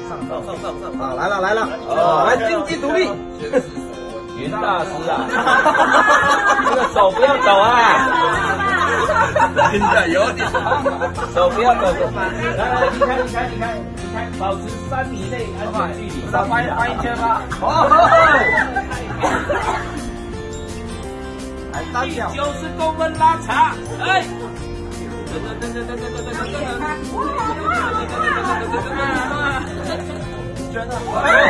啊，来了来了，来经济独立。 云大师啊，这个手不要抖啊！ 真的有点， 手不要抖，来，离开，保持3米内安全距离。 再翻一圈吧。好，来3秒 ，90公分拉长，哎。 真的。